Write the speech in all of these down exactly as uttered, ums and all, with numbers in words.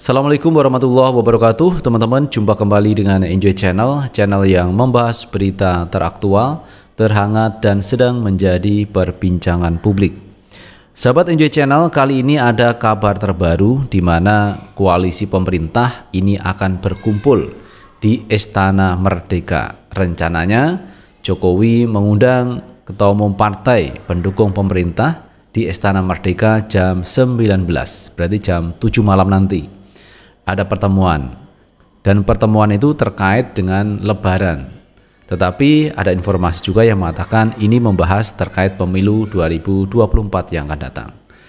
Assalamualaikum warahmatullahi wabarakatuh. Teman-teman, jumpa kembali dengan Enjoy Channel, channel yang membahas berita teraktual, terhangat, dan sedang menjadi perbincangan publik. Sahabat Enjoy Channel, kali ini ada kabar terbaru di mana koalisi pemerintah ini akan berkumpul di Istana Merdeka. Rencananya Jokowi mengundang Ketua Umum Partai pendukung pemerintah di Istana Merdeka jam sembilan belas, berarti jam tujuh malam nanti. Ada pertemuan, dan pertemuan itu terkait dengan Lebaran. Tetapi ada informasi juga yang mengatakan ini membahas terkait pemilu dua ribu dua puluh empat yang akan datang.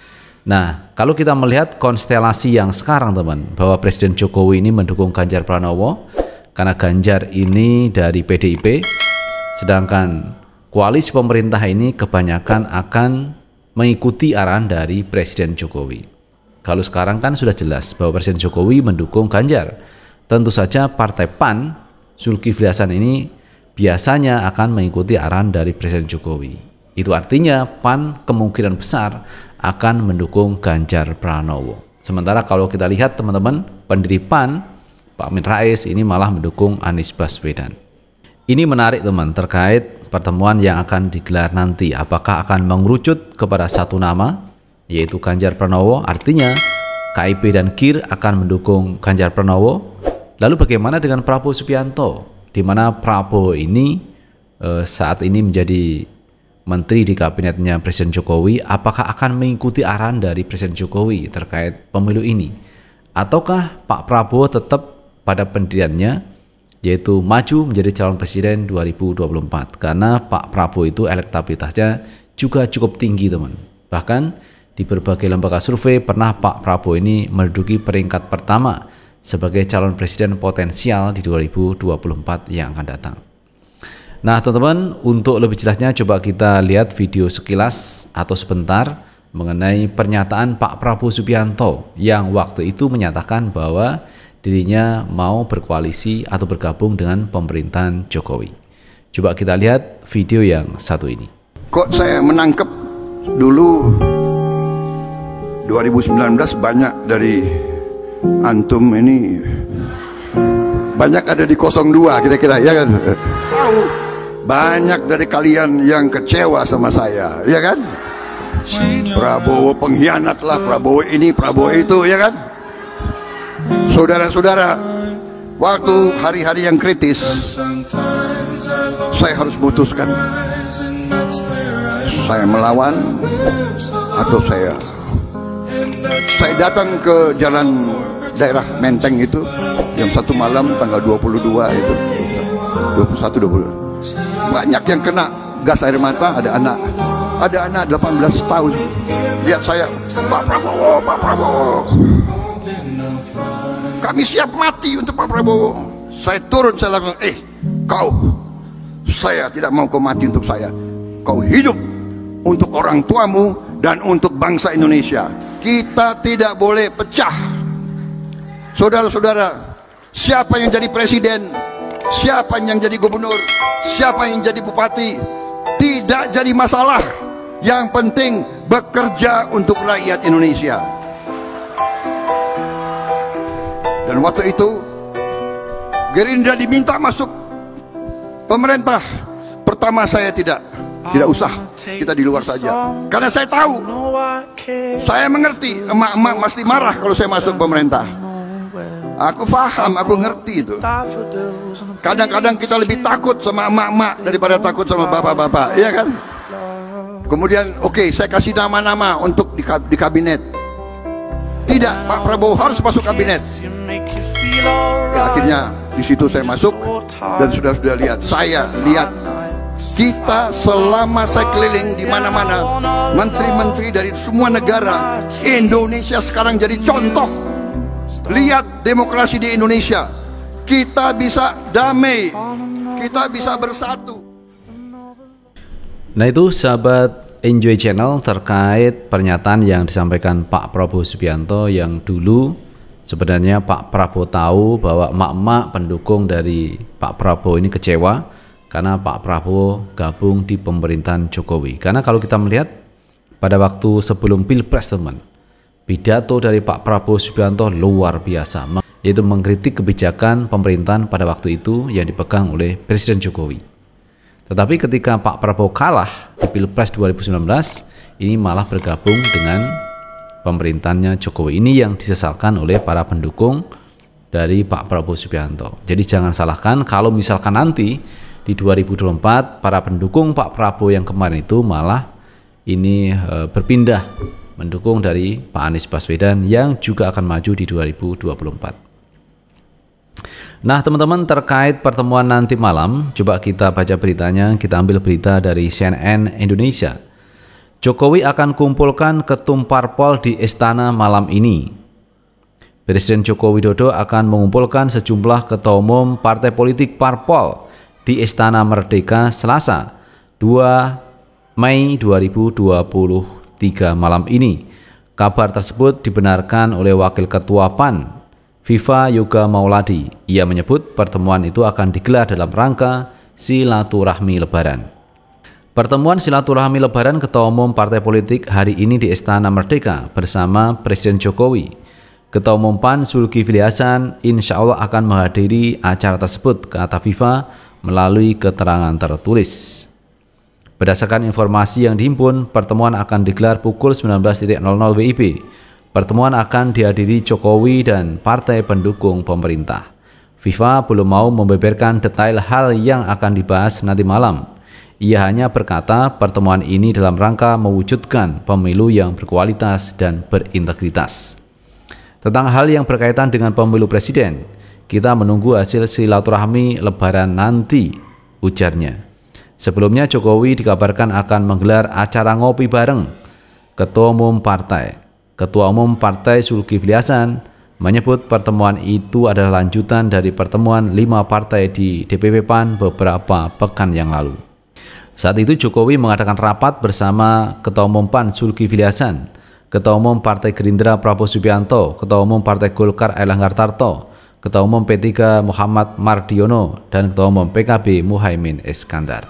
Nah, kalau kita melihat konstelasi yang sekarang, teman, bahwa Presiden Jokowi ini mendukung Ganjar Pranowo karena Ganjar ini dari P D I P, sedangkan koalisi pemerintah ini kebanyakan akan mengikuti arahan dari Presiden Jokowi. Kalau sekarang kan sudah jelas bahwa Presiden Jokowi mendukung Ganjar. Tentu saja Partai P A N, Zulkifli Hasan ini biasanya akan mengikuti arahan dari Presiden Jokowi. Itu artinya P A N kemungkinan besar akan mendukung Ganjar Pranowo. Sementara kalau kita lihat teman-teman, pendiri P A N, Pak Amin Rais ini malah mendukung Anies Baswedan. Ini menarik teman, terkait pertemuan yang akan digelar nanti. Apakah akan mengerucut kepada satu nama, yaitu Ganjar Pranowo, artinya K I P dan K I R akan mendukung Ganjar Pranowo. Lalu bagaimana dengan Prabowo Subianto, di mana Prabowo ini eh, saat ini menjadi menteri di kabinetnya Presiden Jokowi? Apakah akan mengikuti arahan dari Presiden Jokowi terkait pemilu ini? Ataukah Pak Prabowo tetap pada pendiriannya, yaitu maju menjadi calon presiden dua ribu dua puluh empat? Karena Pak Prabowo itu elektabilitasnya juga cukup tinggi, teman. Bahkan di berbagai lembaga survei pernah Pak Prabowo ini menduduki peringkat pertama sebagai calon presiden potensial di dua ribu dua puluh empat yang akan datang. Nah teman-teman, untuk lebih jelasnya coba kita lihat video sekilas atau sebentar mengenai pernyataan Pak Prabowo Subianto yang waktu itu menyatakan bahwa dirinya mau berkoalisi atau bergabung dengan pemerintahan Jokowi. Coba kita lihat video yang satu ini. Kok saya menangkap dulu dua ribu sembilan belas banyak dari antum ini, banyak ada di nol dua kira-kira, ya kan? Banyak dari kalian yang kecewa sama saya, ya kan? Prabowo pengkhianat lah, Prabowo ini, Prabowo itu, ya kan? Saudara-saudara, waktu hari-hari yang kritis, saya harus memutuskan, saya melawan atau saya saya datang ke jalan daerah Menteng itu jam satu malam tanggal dua puluh dua itu, dua puluh satu dua puluh. Banyak yang kena gas air mata, ada anak, ada anak delapan belas tahun. Lihat saya, Pak Prabowo, Pak Prabowo. Kami siap mati untuk Pak Prabowo. Saya turun, saya langsung, eh, kau, saya tidak mau kau mati untuk saya. Kau hidup untuk orang tuamu dan untuk bangsa Indonesia. Kita tidak boleh pecah. Saudara-saudara, siapa yang jadi presiden, siapa yang jadi gubernur, siapa yang jadi bupati, tidak jadi masalah. Yang penting bekerja untuk rakyat Indonesia. Dan waktu itu Gerindra diminta masuk pemerintah. Pertama saya tidak Tidak usah, kita di luar saja. Karena saya tahu, saya mengerti, emak-emak pasti marah kalau saya masuk pemerintah. Aku paham, aku ngerti itu. Kadang-kadang kita lebih takut sama emak-emak daripada takut sama bapak-bapak, iya kan? Kemudian, oke, okay, saya kasih nama-nama untuk di, di kabinet. Tidak, Pak Prabowo harus masuk kabinet. Ya, akhirnya di situ saya masuk dan sudah-sudah lihat, saya lihat. Kita selama saya keliling di mana-mana, menteri-menteri dari semua negara, Indonesia sekarang jadi contoh. Lihat demokrasi di Indonesia, kita bisa damai, kita bisa bersatu. Nah itu sahabat Enjoy Channel terkait pernyataan yang disampaikan Pak Prabowo Subianto, yang dulu sebenarnya Pak Prabowo tahu bahwa emak-emak pendukung dari Pak Prabowo ini kecewa karena Pak Prabowo gabung di pemerintahan Jokowi. Karena kalau kita melihat pada waktu sebelum Pilpres, teman, pidato dari Pak Prabowo Subianto luar biasa, yaitu mengkritik kebijakan pemerintahan pada waktu itu yang dipegang oleh Presiden Jokowi. Tetapi ketika Pak Prabowo kalah di Pilpres dua ribu sembilan belas, ini malah bergabung dengan pemerintahnya Jokowi. Ini yang disesalkan oleh para pendukung dari Pak Prabowo Subianto. Jadi jangan salahkan kalau misalkan nanti di dua ribu dua puluh empat para pendukung Pak Prabowo yang kemarin itu malah ini e, berpindah mendukung dari Pak Anies Baswedan yang juga akan maju di dua ribu dua puluh empat. Nah teman-teman, terkait pertemuan nanti malam, coba kita baca beritanya. Kita ambil berita dari C N N Indonesia. Jokowi akan kumpulkan ketum parpol di istana malam ini. Presiden Joko Widodo akan mengumpulkan sejumlah ketua umum partai politik parpol di Istana Merdeka Selasa dua Mei dua ribu dua puluh tiga malam ini. Kabar tersebut dibenarkan oleh Wakil Ketua P A N, Viva Yoga Mauladi. Ia menyebut pertemuan itu akan digelar dalam rangka silaturahmi Lebaran. Pertemuan silaturahmi Lebaran ketua umum partai politik hari ini di Istana Merdeka bersama Presiden Jokowi. Ketua umum P A N Zulkifli Hasan insya Allah akan menghadiri acara tersebut, kata Viva melalui keterangan tertulis. Berdasarkan informasi yang dihimpun, pertemuan akan digelar pukul sembilan belas nol nol W I B. Pertemuan akan dihadiri Jokowi dan partai pendukung pemerintah. Viva belum mau membeberkan detail hal yang akan dibahas nanti malam. Ia hanya berkata pertemuan ini dalam rangka mewujudkan pemilu yang berkualitas dan berintegritas. Tentang hal yang berkaitan dengan pemilu presiden, kita menunggu hasil silaturahmi Lebaran nanti, ujarnya. Sebelumnya Jokowi dikabarkan akan menggelar acara ngopi bareng Ketua Umum Partai. Ketua Umum Partai Zulkifli Hasan menyebut pertemuan itu adalah lanjutan dari pertemuan lima partai di D P P P A N beberapa pekan yang lalu. Saat itu Jokowi mengadakan rapat bersama Ketua Umum P A N Zulkifli Hasan, Ketua Umum Partai Gerindra Prabowo Subianto, Ketua Umum Partai Golkar Airlangga Tarto, Ketua Umum P tiga Muhammad Mardiono, dan Ketua Umum P K B Muhaimin Iskandar.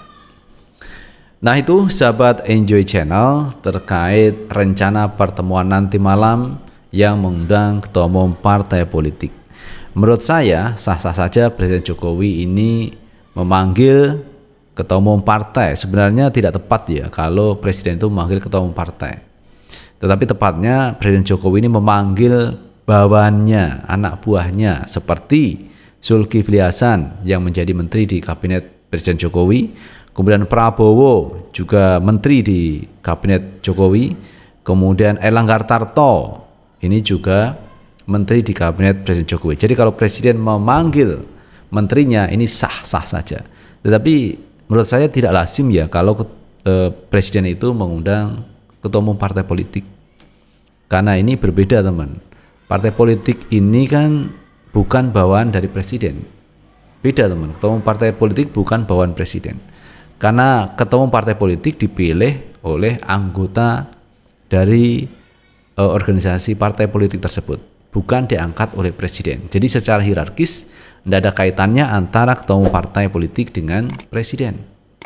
Nah itu sahabat Enjoy Channel terkait rencana pertemuan nanti malam yang mengundang ketua umum partai politik. Menurut saya sah-sah saja Presiden Jokowi ini memanggil ketua umum partai. Sebenarnya tidak tepat ya kalau Presiden itu memanggil ketua umum partai. Tetapi tepatnya Presiden Jokowi ini memanggil bawahannya, anak buahnya seperti Zulkifli Hasan yang menjadi menteri di kabinet Presiden Jokowi. Kemudian Prabowo juga menteri di kabinet Jokowi. Kemudian Airlangga Tarto ini juga menteri di kabinet Presiden Jokowi. Jadi kalau Presiden memanggil menterinya ini sah-sah saja. Tetapi menurut saya tidak lazim ya kalau eh, Presiden itu mengundang ketua umum partai politik. Karena ini berbeda teman. Partai politik ini kan bukan bawahan dari Presiden. Beda teman. Ketua umum partai politik bukan bawahan Presiden. Karena ketua umum partai politik dipilih oleh anggota dari e, organisasi partai politik tersebut, bukan diangkat oleh presiden. Jadi secara hierarkis tidak ada kaitannya antara ketua umum partai politik dengan presiden.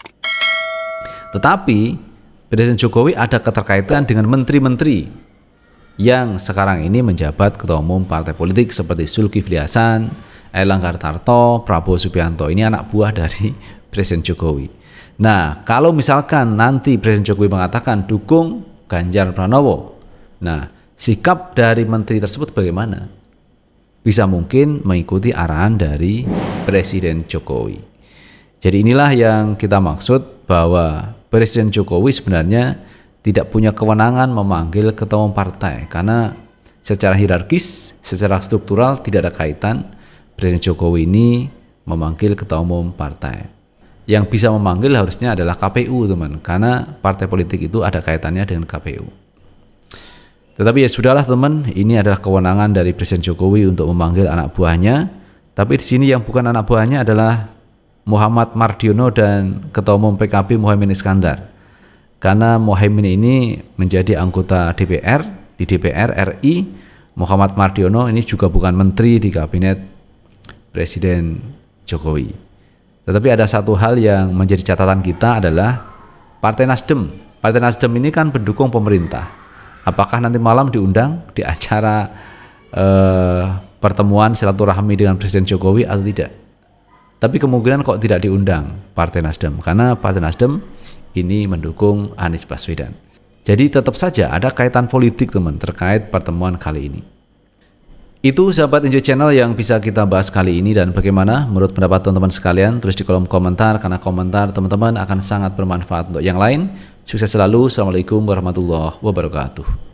Tetapi Presiden Jokowi ada keterkaitan dengan menteri-menteri yang sekarang ini menjabat ketua umum partai politik seperti Zulkifli Hasan, Airlangga Tarto, Prabowo Subianto. Ini anak buah dari Presiden Jokowi. Nah, kalau misalkan nanti Presiden Jokowi mengatakan dukung Ganjar Pranowo, nah sikap dari menteri tersebut bagaimana? Bisa mungkin mengikuti arahan dari Presiden Jokowi. Jadi inilah yang kita maksud bahwa Presiden Jokowi sebenarnya tidak punya kewenangan memanggil ketua umum partai karena secara hierarkis, secara struktural tidak ada kaitan Presiden Jokowi ini memanggil ketua umum partai. Yang bisa memanggil harusnya adalah K P U teman, karena partai politik itu ada kaitannya dengan K P U. Tetapi ya sudahlah teman, ini adalah kewenangan dari Presiden Jokowi untuk memanggil anak buahnya. Tapi di sini yang bukan anak buahnya adalah Muhammad Mardiono dan Ketua Umum P K B Muhaimin Iskandar. Karena Muhaimin ini menjadi anggota D P R di D P R R I, Muhammad Mardiono ini juga bukan menteri di kabinet Presiden Jokowi. Tetapi ada satu hal yang menjadi catatan kita adalah Partai Nasdem. Partai Nasdem ini kan pendukung pemerintah. apakah nanti malam diundang di acara eh, pertemuan silaturahmi dengan Presiden Jokowi atau tidak. Tapi kemungkinan kok tidak diundang Partai Nasdem, karena Partai Nasdem ini mendukung Anies Baswedan. Jadi tetap saja ada kaitan politik teman terkait pertemuan kali ini. Itu sahabat Enjoy Channel yang bisa kita bahas kali ini, dan bagaimana menurut pendapat teman-teman sekalian, tulis di kolom komentar, karena komentar teman-teman akan sangat bermanfaat untuk yang lain. Sukses selalu. Assalamualaikum warahmatullahi wabarakatuh.